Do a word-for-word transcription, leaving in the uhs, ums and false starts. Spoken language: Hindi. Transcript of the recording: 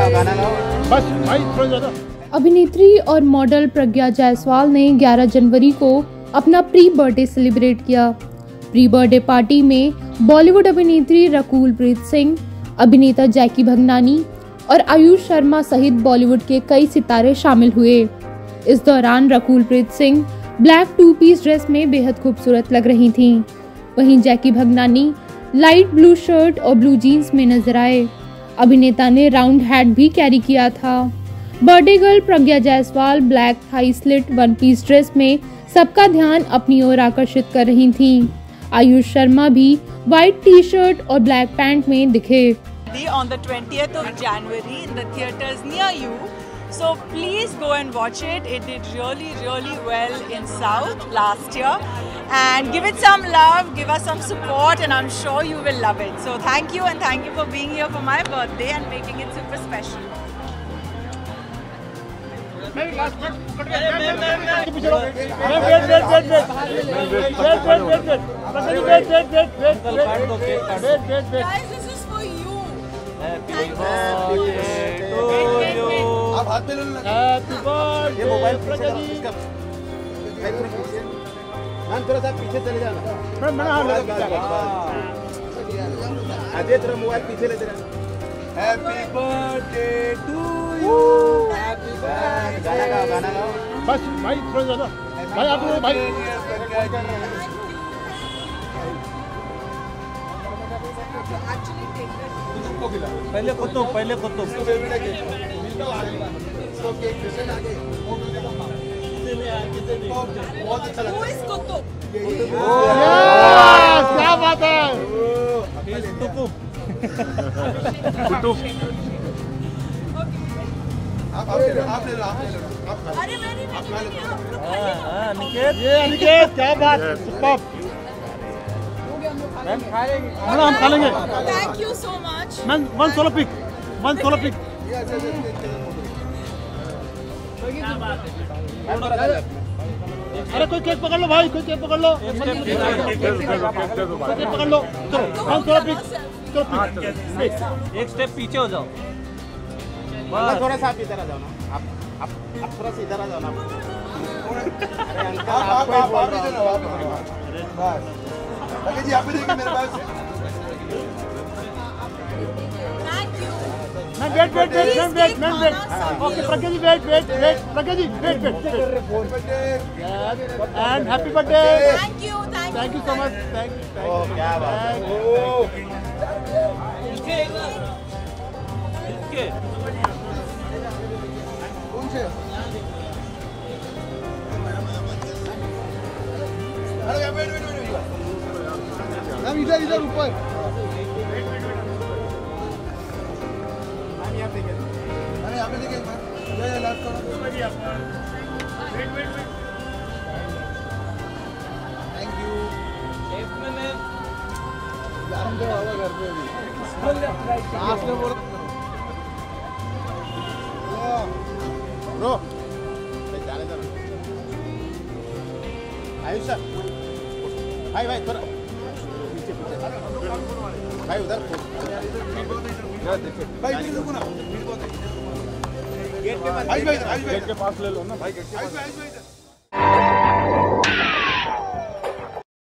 बस भाई थोड़ा ज्यादा। अभिनेत्री और मॉडल प्रज्ञा जायसवाल ने ग्यारह जनवरी को अपना प्री बर्थडे सेलिब्रेट किया। प्री बर्थडे पार्टी में बॉलीवुड अभिनेत्री रकुल प्रीत सिंह, अभिनेता जैकी भगनानी और आयुष शर्मा सहित बॉलीवुड के कई सितारे शामिल हुए। इस दौरान Rakul Preet Singh black two piece dress में बेहद खूबसूरत लग रही थीं। वहीं Jackky Bhagnani light blue shirt और ब्लू जीन्स में नजर आए। अभिनेता ने राउंड हैट भी कैरी किया था। Birthday girl Pragya Jaiswal black thigh slit one piece dress में सबका ध्यान अपनी ओर आकर्षित कर रही थीं। आयुष शर्मा भी व्हाइट टी शर्ट और ब्लैक पैंट में दिखे। On the twentieth of January in the theatres near you, so please go and watch it. It did really really well in South last year, and give it some love, give us some support, and I'm sure you will love it. So thank you, and thank you for being here for my birthday and making it super special. Guys, this is for you. Happy birthday to you. आप हाथ में ले लो। Happy birthday. ये मोबाइल पीछे ला, इसका मैम थोड़ा सा पीछे चले जाना। मैम मैंने हाथ लगा। अजय थोड़ा मोबाइल पीछे ले जरा। Happy birthday to you. Happy birthday. गाना गाओ, गाना गाओ। बस भाई थोड़ा ज्यादा। भाई आप लोग भाई। Actually take it. पहले कुतुब पहले कुतुब बहुत अच्छा Who is Kutub? क्या बात है। कुतुब कुतुब आप आप ले लो आप ले लो आप ले लो आप अरे मैंने नहीं किया, आप लोग हाँ अनिकेत ये अनिकेत क्या बात है। सुपर मैम खा लेंगे मैम हम खा लेंगे। Thank you so much. Ma'am one solo pic one solo pic. अरे कोई केक पकड़ लो भाई कोई केक पकड़ लो केक पकड़ लो चलो वन सोलो पिक चलो एक स्टेप पीछे हो जाओ। बस थोड़ा सा आप इधर आ जाओ ना। आप आप आप थोड़ा सा इधर आ जाओ ना। अरे अंकल आपको ही बोल रहा हूं। बस लगे जी आप भी देखिए मेरे पास। Thank you. Ma'am wait wait wait ma'am wait ma'am wait okay Pragya ji wait wait wait Pragya ji wait wait and happy birthday. Thank you. Thank you. Thank you so much thank you. ओ क्या बात है। इसके कौन से अरे वेट वेट वेट मैम इधर इधर ऊपर मैम यहाँ पे देखिए अरे यहाँ पे देखिए मैम ये लास्ट करो wait wait wait thank you एक मिनट यार हम तो आवा घर पे अभी सांस ले बोल ब्रो जाने दो आयुष सर भाई भाई थोड़ा भाई उधर भाई देखो ना गेट के पास गेट के पास ले लो ना भाई गेट के पास।